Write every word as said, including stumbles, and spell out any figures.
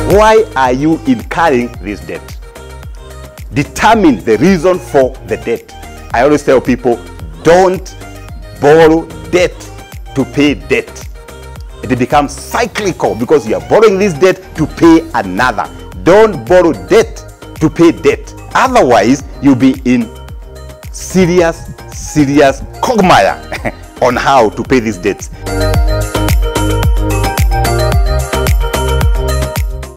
Why are you incurring this debt? Determine the reason for the debt. I always tell people, don't borrow debt to pay debt. It becomes cyclical because you are borrowing this debt to pay another. Don't borrow debt to pay debt. Otherwise, you'll be in serious, serious quagmire on how to pay these debts.